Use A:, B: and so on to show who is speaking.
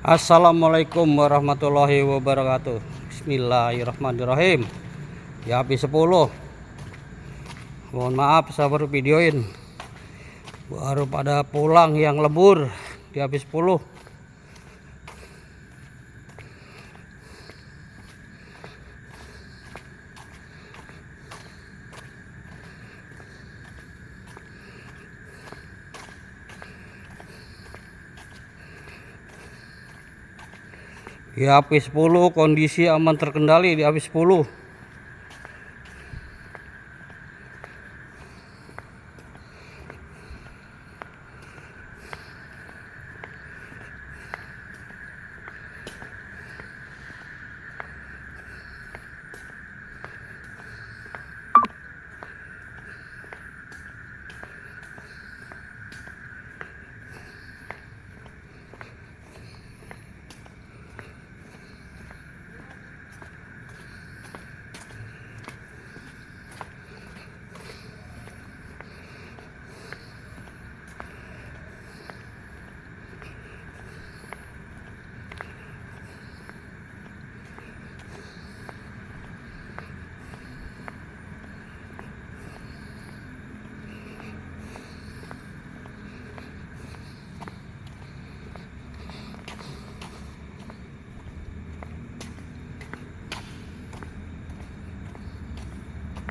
A: Assalamualaikum warahmatullahi wabarakatuh. Bismillahirrahmanirrahim. Ya habis 10. Mohon maaf saya baru videoin. Baru pada pulang yang lembur di habis 10. Di habis 10 kondisi aman terkendali di habis 10.